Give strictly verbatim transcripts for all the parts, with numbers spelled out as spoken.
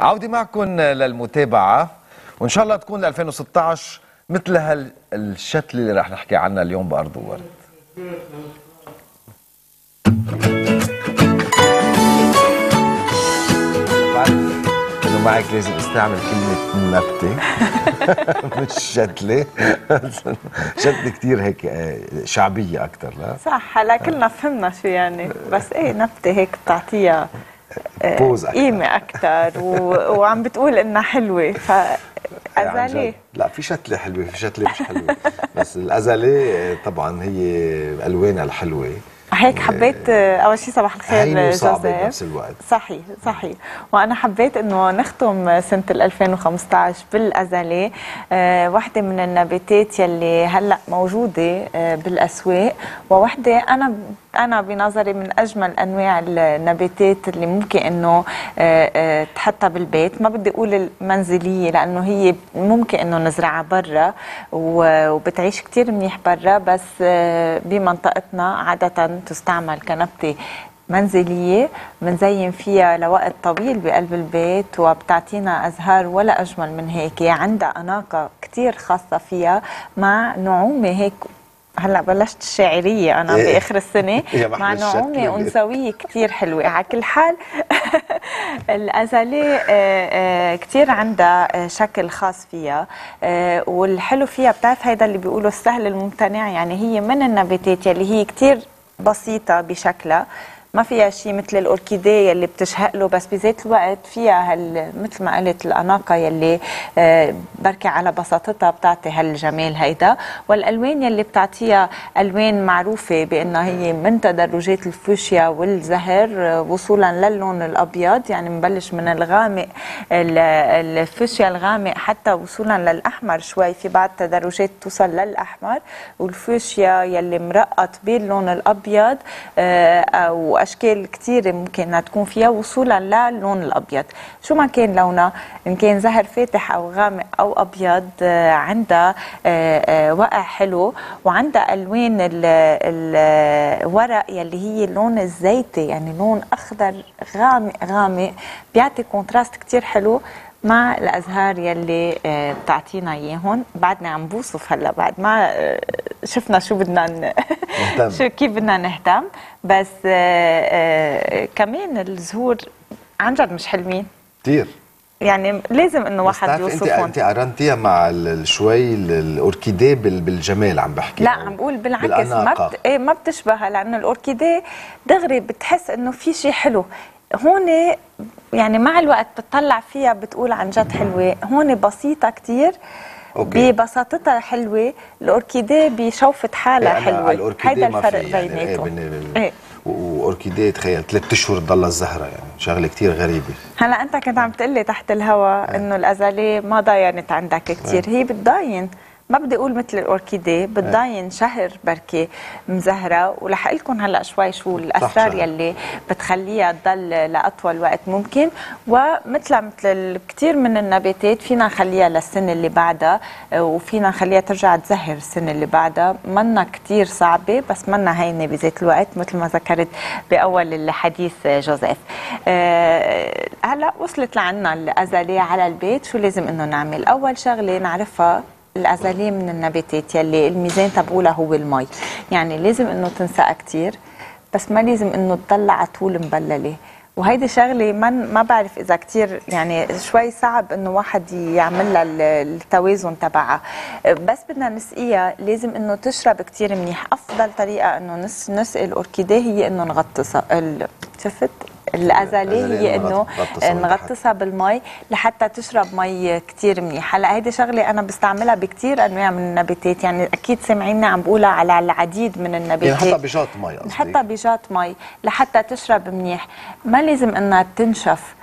عودة معكم للمتابعة، وإن شاء الله تكون ل ألفين وستة عشر مثل هالشتلة اللي رح نحكي عنها اليوم بأرض وورد. بعرف إنه معك لازم استعمل كلمة نبتة مش شتلة. شتلة كتير هيك شعبية أكتر. لا صح، هلا كلنا فهمنا شو يعني، بس إيه نبتة هيك بتعطيها قيمة أكتر و... وعم بتقول إنها حلوة. ف أزاليه لا، في شتلة حلوة، في شتلة مش حلوة. بس الأزاليه طبعا هي ألوانها الحلوة. هيك حبيت أول شيء صباح الخير جوزيف. بنفس الوقت صحيح صحيح. وأنا حبيت إنه نختم سنة ألفين وخمسة عشر بالأزاليه، أه وحدة من النباتات يلي هلا موجودة أه بالأسواق، ووحدة أنا أنا بنظري من أجمل أنواع النباتات اللي ممكن إنه أه أه تحطها بالبيت. ما بدي أقول المنزلية لأنه هي ممكن إنه نزرعها برا وبتعيش كتير منيح برا، بس أه بمنطقتنا عادة تستعمل كنبتة منزلية بنزين فيها لوقت طويل بقلب البيت، وبتعطينا أزهار ولا أجمل من هيك. عندها أناقة كتير خاصة فيها مع نعومة هيك. هلا بلشت الشاعرية أنا إيه؟ بآخر السنة مع نعومة أنثوية كتير حلوة. على كل حال الأزاليه كتير عندها شكل خاص فيها، والحلو فيها بتعرف هيدا اللي بيقولوا السهل الممتنع. يعني هي من النباتات يلي هي كتير بسيطة بشكلها، ما فيها شيء مثل الأوركيدية اللي بتشهق له، بس بذات الوقت فيها هال مثل ما قلت الأناقة يلي آه بركي على بساطتها بتعطي هالجمال هيدا. والألوان يلي بتعطيها ألوان معروفة بأنها هي من تدرجات الفوشيا والزهر آه وصولا للون الأبيض. يعني مبلش من الغامق الفوشيا الغامق حتى وصولا للأحمر شوي، في بعض تدرجات توصل للأحمر، والفوشيا يلي مرقط باللون الأبيض آه أو أشكال كتيرة ممكن انها تكون فيها وصولا للون الأبيض. شو ما كان لونها، إن كان زهر فاتح أو غامق أو أبيض، عندها وقع حلو، وعندها ألوان الورق يلي هي اللون الزيتي، يعني لون أخضر غامق غامق بيعطي كونتراست كتير حلو مع الأزهار يلي بتعطينا إياهم. بعدنا عم بوصف هلا بعد ما شفنا شو بدنا شو كيف بدنا نهتم، بس آآ آآ كمان الزهور عن جد مش حلوين كثير. يعني لازم انه واحد يوصفهم. انت انت قارنتيها مع شوي الاوركيديه بالجمال عم بحكي. لا عم بقول بالعكس، ما بت... ايه ما بتشبهها، لانه الاوركيديه دغري بتحس انه في شيء حلو. هون يعني مع الوقت بتطلع فيها بتقول عن جد حلوه. هون بسيطه كتير، ببساطتها حلوه. الاوركيديه بشوفة حالها حلوه. هيدا الفرق بيناتهم. يعني ايه واوركيديه تخيل ثلاث اشهر تضلها الزهره، يعني شغله كتير غريبه. هلا انت كنت عم تقلي تحت الهواء انه الازاليه ما ضاينت عندك كتير. هي بتضاين، ما بدي اقول مثل الاوركيديه، بتضاين شهر بركي مزهره. ورح اقول لكم هلا شوي شو الاسرار يلي بتخليها تضل لاطول وقت ممكن. ومثلها مثل كثير من النباتات فينا نخليها للسنه اللي بعدها، وفينا نخليها ترجع تزهر السنه اللي بعدها. منا كثير صعبه بس منا هينه بذات الوقت، مثل ما ذكرت باول الحديث جوزيف. أه هلا وصلت لعنا الازاليه على البيت. شو لازم انه نعمل؟ اول شغله نعرفها، الأزاليه من النباتات يلي الميزان تبعولها هو المي. يعني لازم انه تنسقى كتير، بس ما لازم انه تضل على طول مبلله. وهيدي شغله ما ما بعرف اذا كتير يعني شوي صعب انه واحد يعمل لها التوازن تبعها. بس بدنا نسقيها لازم انه تشرب كتير منيح. افضل طريقه انه نس نسقي الاوركيديه هي انه نغطسها. شفت الأزاليه هي انه نغطسها بالمي لحتى تشرب مي كتير منيح. هلا هيدي شغله انا بستعملها بكتير انواع من النباتات، يعني اكيد سامعيني عم بقولها على العديد من النباتات. يعني حتى بجات مي قصدي، حتى بجات مي لحتى تشرب منيح. ما لازم انها تنشف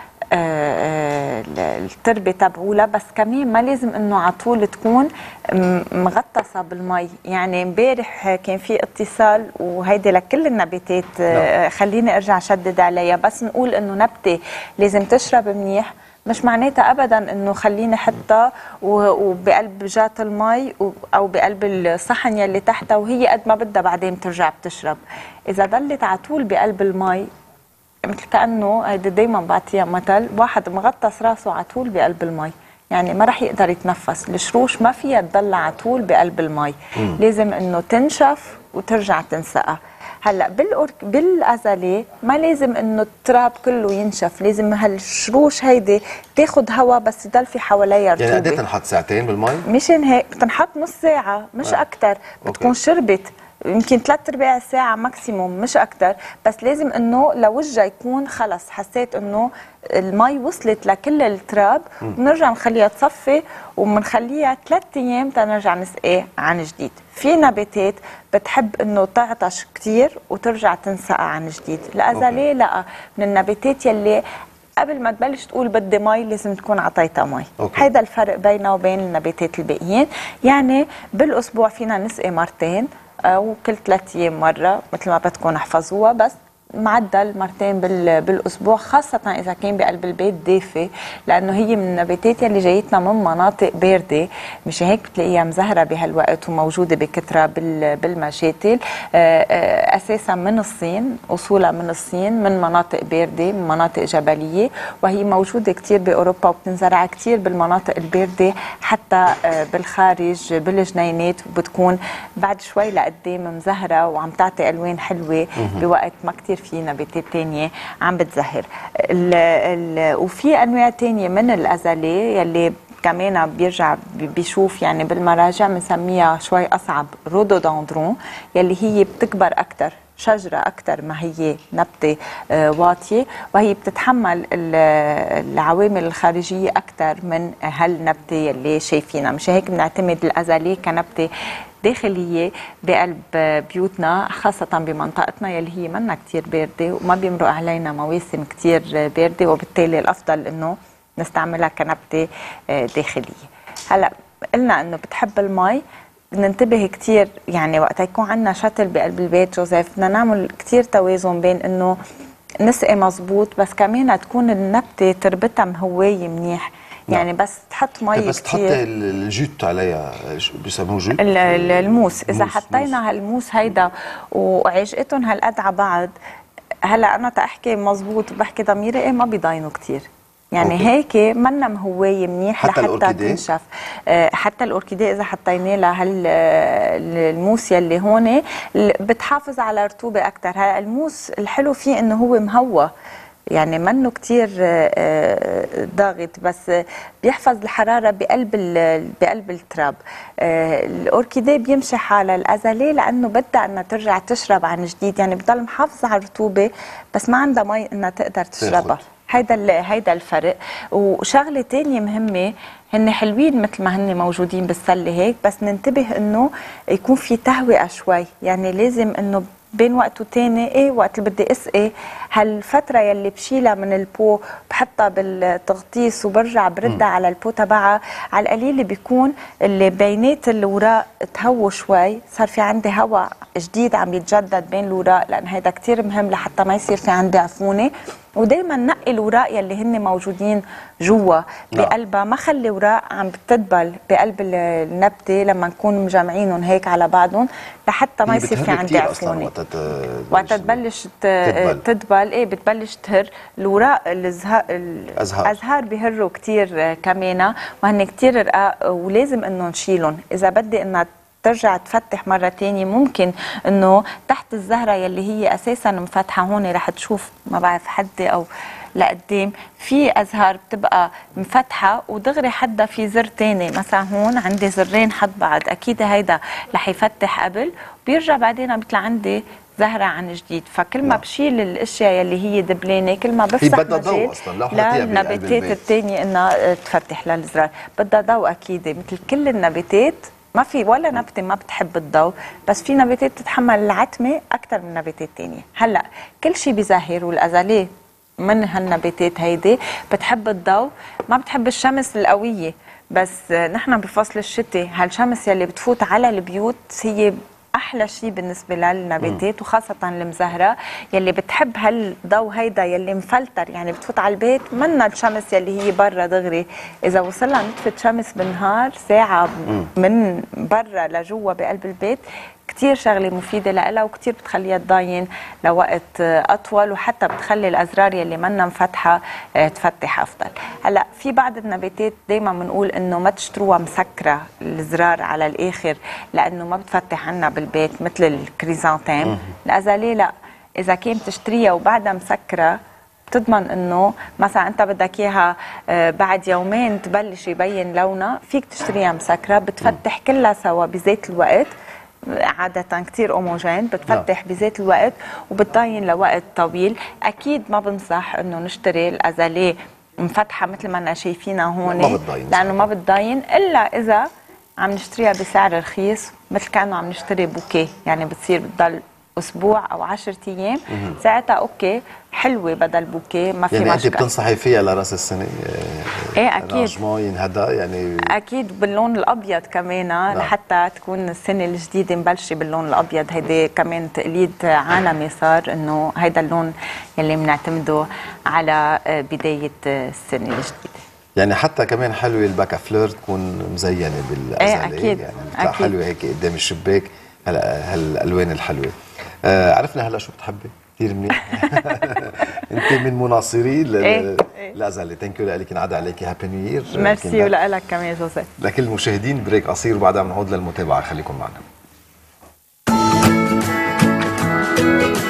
التربه تبعولها، بس كمان ما لازم انه على طول تكون مغطسه بالمي. يعني امبارح كان في اتصال، وهيدي لكل النباتات خليني ارجع شدد عليها، بس نقول انه نبته لازم تشرب منيح مش معناتها ابدا انه خليني حطها وبقلب جات المي او بقلب الصحن يلي تحتها وهي قد ما بدها بعدين بترجع بتشرب. اذا ضلت على طول بقلب المي مثل كأنه هيدي دايما بعطيها مثل، واحد مغطس راسه على طول بقلب المي، يعني ما رح يقدر يتنفس. الشروش ما فيها تضل على طول بقلب المي، مم. لازم انه تنشف وترجع تنسقى. هلا بالأورك... بالازاليه ما لازم انه التراب كله ينشف، لازم هالشروش هيدي تاخذ هواء بس يضل في حواليها رطوبه. يعني قد ايه تنحط؟ ساعتين بالمي؟ مشان هيك بتنحط نص ساعه مش آه. اكثر، بتكون شربت يمكن ثلاث ارباع ساعه ماكسيموم مش اكثر، بس لازم انه لوجهها يكون خلص حسيت انه المي وصلت لكل التراب، بنرجع نخليها تصفي وبنخليها ثلاث ايام تنرجع نسقيه عن جديد. في نباتات بتحب انه تعطش كثير وترجع تنسقى عن جديد، الازاليه لا، من النباتات يلي قبل ما تبلش تقول بدي مي لازم تكون عطيتها مي. هيدا الفرق بينه وبين النباتات الباقيين. يعني بالاسبوع فينا نسقي مرتين او كل ثلاث ايام مره مثل ما بدكم احفظوها، بس معدل مرتين بالاسبوع، خاصه اذا كان بقلب البيت دافي، لانه هي من النباتات اللي جايتنا من مناطق بارده، مش هيك بتلاقيها مزهره بهالوقت وموجوده بكثره بالمشاتل. اساسا من الصين، اصولها من الصين، من مناطق بارده، من مناطق جبليه، وهي موجوده كثير باوروبا وبتنزرع كثير بالمناطق البارده، حتى بالخارج بالجنينات، وبتكون بعد شوي لقدام مزهره وعم تعطي الوان حلوه بوقت ما كثير في نباتات تانية عم بتزهر. ال ال وفي انواع تانية من الازاليه يلي كمان بيرجع بيشوف يعني بالمراجع بنسميها شوي اصعب، رودودندرون، يلي هي بتكبر اكثر، شجره اكثر ما هي نبته واطيه، وهي بتتحمل العوامل الخارجيه اكثر من هالنبته يلي شايفينها. مش هيك بنعتمد الازاليه كنبته داخلية بقلب بيوتنا، خاصة بمنطقتنا يلي هي منا كتير باردة وما بيمرق علينا مواسم كتير باردة، وبالتالي الأفضل إنه نستعملها كنبتة داخلية. هلا قلنا إنه بتحب المي، ننتبه كتير يعني وقت يكون عندنا شتل بقلب البيت جوزيف، بدنا نعمل كتير توازن بين إنه نسقي مزبوط بس كمان تكون النبتة تربتها مهواية منيح. يعني بس تحط مي بس تحط الجوت عليها، بيسموه جوت، الموس. اذا حطينا هالموس هيدا وعجقتهم هالقد على بعض، هلا انا تاحكي مزبوط بحكي ضميري ايه ما بيضاينوا كثير، يعني أوكي. هيك منا مهوايه منيح حتى لحتى تنشف. حتى الاوركيديه اذا حطينا لها هالموس يلي هون بتحافظ على رطوبه اكثر. الموس الحلو فيه انه هو مهوى، يعني منه كتير ضاغط، بس بيحفظ الحرارة بقلب بقلب التراب. الأوركيديه بيمشي حالها، الأزاليه لأنه بدها أنها ترجع تشرب عن جديد، يعني بضل محافظة على الرطوبة بس ما عندها مي أنها تقدر تشربها. هيدا هيدا الفرق. وشغلة تانية مهمة، هن حلوين مثل ما هن موجودين بالسلة هيك، بس ننتبه أنه يكون في تهوئة شوي، يعني لازم أنه بين وقت وتاني ايه وقت اللي بدي اسقي هالفتره يلي بشيلها من البو بحطها بالتغطيس وبرجع بردها على البو تبعها، على القليل بيكون اللي بينات الوراق تهووا شوي، صار في عندي هواء جديد عم يتجدد بين الوراق، لان هيدا كتير مهم لحتى ما يصير في عندي عفونه. ودائما نقي الوراق يلي هن موجودين جوا بقلبها، ما خلي وراق عم بتدبل بقلب النبته لما نكون مجمعينهم هيك على بعضهم لحتى ما يصير في عندي عفونه. وقت تبلش تدبل, تدبل ايه بتبلش تهر الوراق، الازهار الازهار بيهروا كثير كمان، وهن كثير رقاق ولازم انه نشيلهم. اذا بدي انها ترجع تفتح مرة تانية ممكن انه تحت الزهرة يلي هي اساسا مفتحة، هون رح تشوف ما بعرف حدي او لقدام في ازهار بتبقى مفتحة ودغري حدا في زر تاني، مثلا هون عندي زرين حد بعض، اكيد هيدا رح يفتح قبل بيرجع بعدين بيطلع عندي زهرة عن جديد. فكل ما بشيل الاشياء يلي هي دبلانه كل ما بفتح مجال للنباتات الثانيه انها تفتح للزرار. بدها ضوء اكيد مثل كل النباتات، ما في ولا نبته ما بتحب الضوء، بس في نباتات بتتحمل العتمه اكثر من نباتات ثانيه. هلا كل شيء بيزهر، والازاليه من هالنباتات هيدي بتحب الضوء، ما بتحب الشمس القويه، بس نحن بفصل الشتاء هالشمس يلي بتفوت على البيوت هي احلى شيء بالنسبه للنباتات، وخاصه المزهره يلي بتحب هالضوء هيدا يلي مفلتر، يعني بتفوت على البيت منا الشمس يلي هي برا دغري. اذا وصلنا نطفة شمس بالنهار ساعه من برا لجوا بقلب البيت كتير شغله مفيده لها وكتير بتخليها تضاين لوقت اطول، وحتى بتخلي الازرار يلي منا مفتحه تفتح افضل. هلا في بعض النباتات دائما بنقول انه ما تشتروها مسكره الزرار على الاخر لانه ما بتفتح عنا بالبيت مثل الكريزانتيم. الازاليه لا، اذا كنت تشتريها وبعدها مسكره بتضمن انه مثلا انت بدك اياها بعد يومين تبلش يبين لونها، فيك تشتريها مسكره بتفتح كلها سوا بذات الوقت، عادة كتير اوموجين، بتفتح بذات الوقت وبتضاين لوقت طويل. اكيد ما بنصح انه نشتري الازاليه مفتحه مثل ما انا شايفينها هون، ما بتضاين لانه ما بتضاين الا اذا عم نشتريها بسعر رخيص، مثل كانه عم نشتري بوكيه، يعني بتصير بتضل اسبوع او عشرة ايام، ساعتها اوكي حلوه بدل بوكيه ما في يعني مشكله. انت بتنصحي فيها لراس السنه؟ ايه اكيد، رانجمون ينهدى يعني اكيد باللون الابيض كمان. نعم. لحتى تكون السنه الجديده مبلشه باللون الابيض، هيدي كمان تقليد عالمي صار انه هيدا اللون يلي بنعتمده على بدايه السنه الجديده. يعني حتى كمان حلوه الباكا فلور تكون مزينه بالازاليه. ايه اكيد، يعني بتطلع أكيد. حلوه هيك قدام الشباك، هلا هالالوان الحلوه. آه عرفنا هلا شو بتحبي كثير منيح. انت من مناصري الازاليه. ثانك يو لك، ينعاد عليكي هابي نيو يير. ميرسي ولك كمان جوزيف. لكل المشاهدين بريك قصير وبعدها بنعود للمتابعه، خليكم معنا.